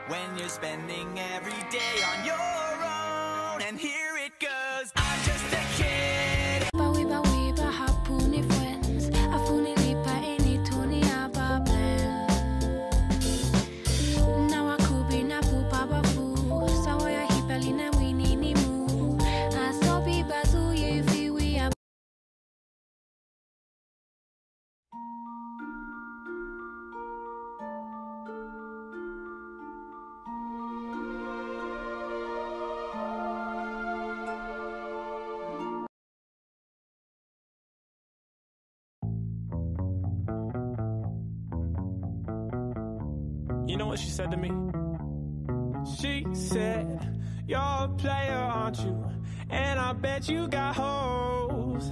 when you're spending every day on your own. And here it goes, I'm just a kid. Bawi hapuni friends, afuni lipa eni tuni ababen. Now I could be na pupa bafu, sawaya hipeli na wini ni mu. Asobi bazu yevi we are. You know what she said to me? She said, you're a player, aren't you? And I bet you got hoes.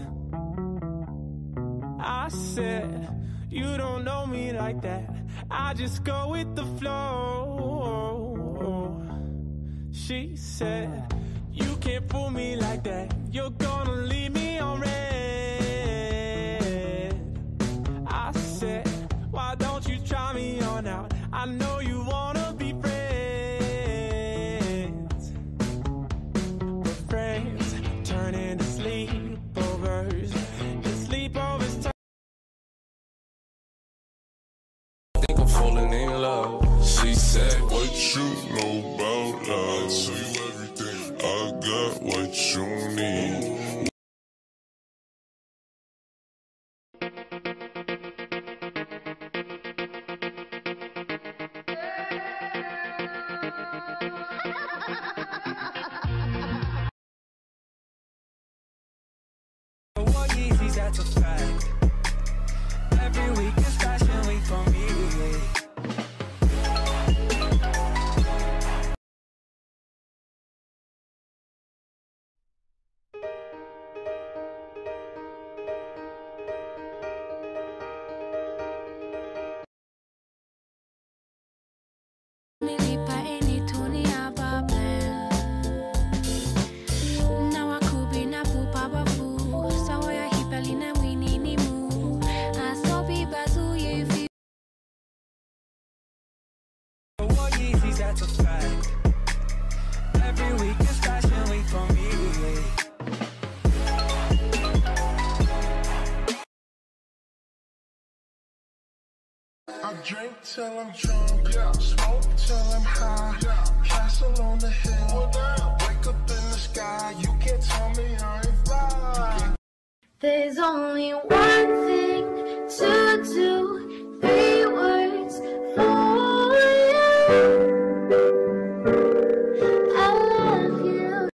I said, you don't know me like that. I just go with the flow. She said, you can't fool me like that. You're gonna leave me on red. I said, why don't you try me on out? I know you wanna be friends, but friends turn into sleepovers, and sleepovers turn. I think I'm falling in love. She said, what you know about love? I'll tell you everything. I got what you need. That's a fact. Every week is fashion week for me. That's a fact. Every week is fashion week for me. I drink till I'm drunk, smoke till I'm high, castle on the hill, wake up in the sky, you can't tell me I ain't fly. There's only one thing to do, 3 words for you. I love you.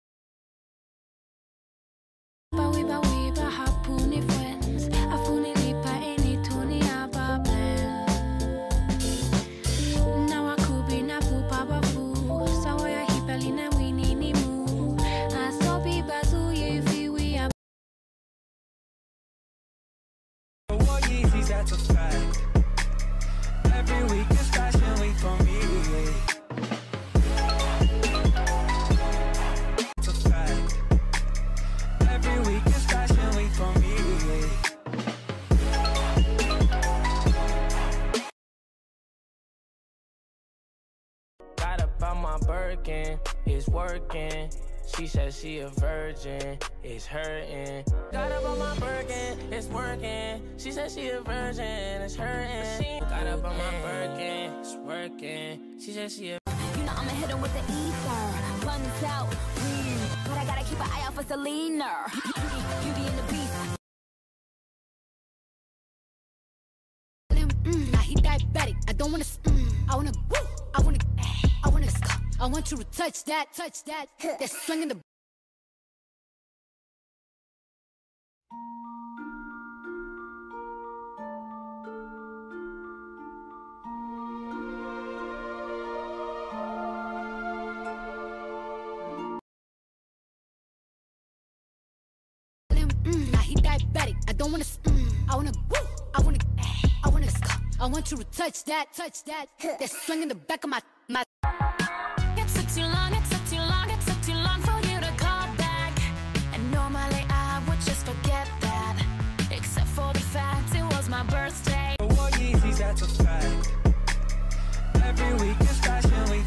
Bawi hapuni friends, afuni lipa eni tuni ababen. Now I could be na pupa bafu, sawaya hipeli na wini ni mu. Asobi bazu yevi we are. That's a fact. Every week is fashion week for me. It's a fact. Every week is fashion week for me. Got up on my Birkin, it's working. She said she a virgin, it's hurting. Got up on my Birkin, it's working. She said she a virgin, it's hurting. Got up on my Birkin, it's working. She said she a. You know I'ma hit him with the ether. Guns out, but I gotta keep an eye out for Selena. Beauty and the Beast. He diabetic. I don't wanna. I wanna. I want you to touch that. That's swinging the. He diabetic. I don't wanna. I want you to touch that. That's swinging the back of my. It took too long, it took too long, it took too long for you to call back. And normally I would just forget that, except for the fact it was my birthday. What Yeezys, that's a fact. Every week is fashion week.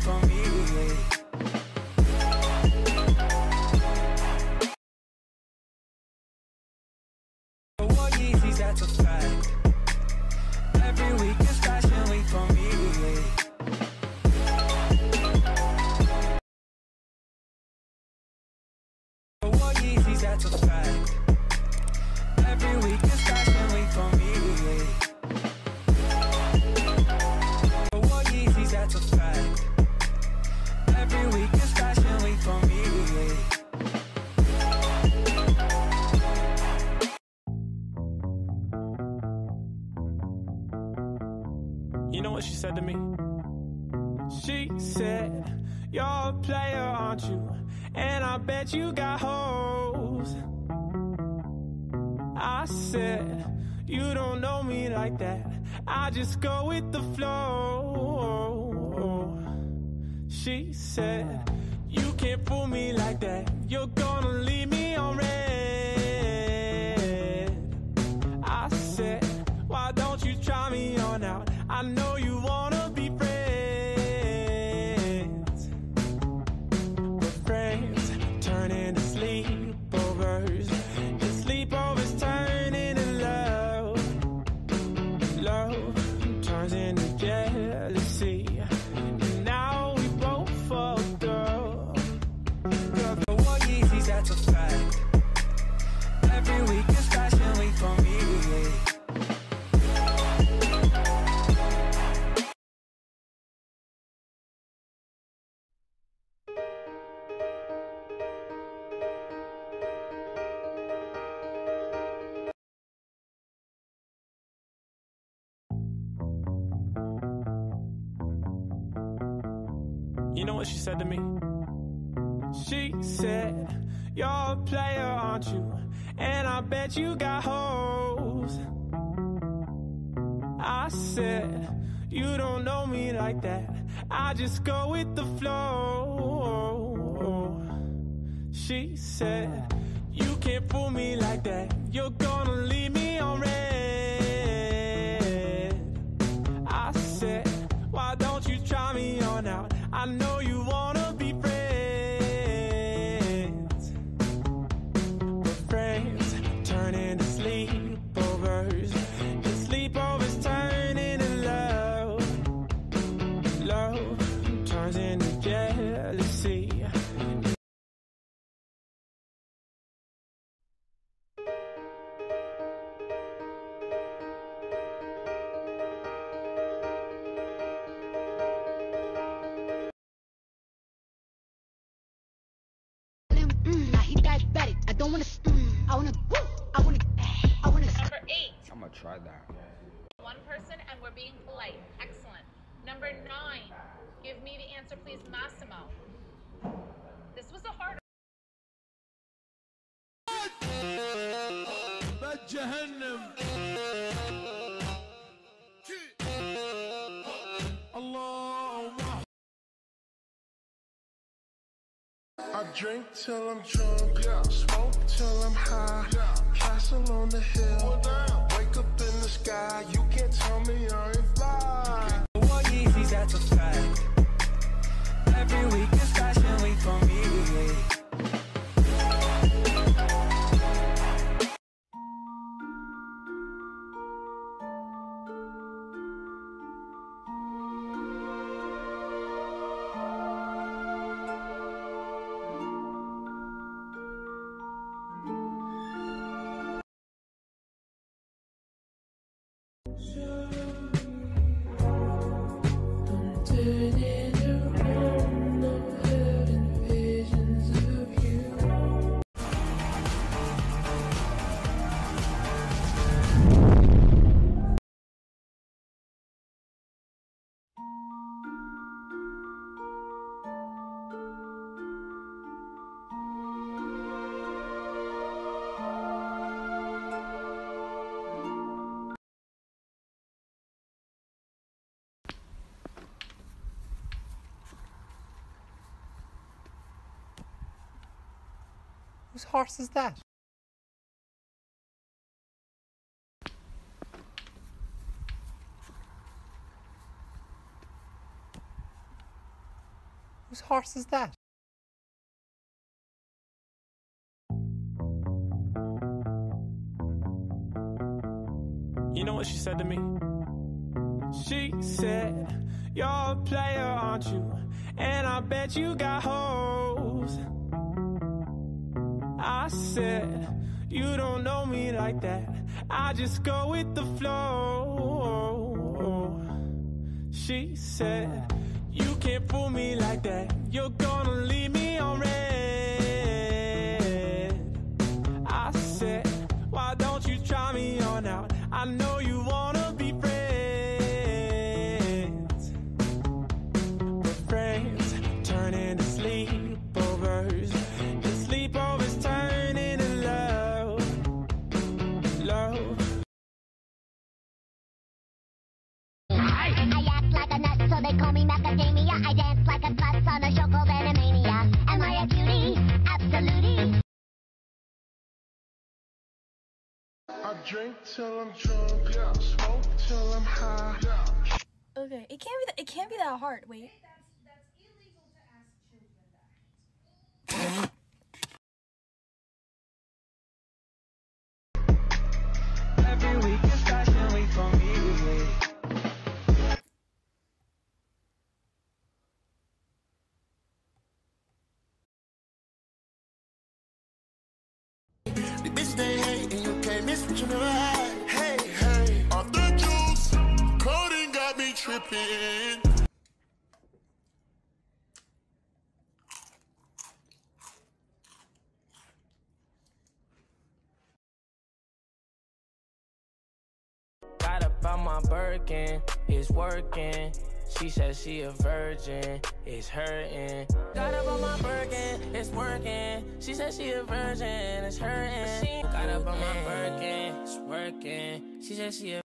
She said, you're a player, aren't you? And I bet you got hoes. I said, you don't know me like that. I just go with the flow. She said, you can't fool me like that. You're gonna leave me on red. I said, why don't you try me on out? I know you wanna be friends, but friends turn into sleepovers. The sleepovers turn into love. Love turns into jealousy. And now we both fucked up. Girl, the one Yeezys, that's a fact. Every week is fashion week for me. You know what she said to me? She said, you're a player, aren't you? And I bet you got hoes. I said, you don't know me like that. I just go with the flow. She said, you can't fool me like that. You're gonna leave me on red. I said, why don't you try me on out? I know you wanna be friends, but friends turn into sleepovers. The sleepovers turn into love. Love turns into jealousy. Now he diabetic. I don't wanna. I wanna. I wanna. Number 8. I'm gonna try that. One person and we're being polite. Excellent. Number 9. Give me the answer, please, Massimo. This was a hard. I drink till I'm drunk, smoke till I'm high, castle on the hill, wake up in the sky, you can't tell me I ain't fly. One Yeezys, that's a fact. Every week is fashion week for me. Whose horse is that? Whose horse is that? You know what she said to me? She said, you're a player, aren't you? And I bet you got hoes. I said, you don't know me like that. I just go with the flow. She said, you can't fool me like that. You're gonna leave me on red. I said, why don't you try me on out? I know you wanna be friends, drink till I'm drunk, yeah. Smoke till I'm high, yeah. Okay, it can't be that hard. Wait. That's illegal to ask children that. Every week is Fashion Week for me. The bitch they hate and you can't miss what you never had. Hey, hey, off the juice, codeine got me tripping. Got about my Birkin, it's working. She said she a virgin, it's hurting. Got about my Birkin, it's working. She said she a virgin, it's hurting. Got about my Birkin, it's working. She said she a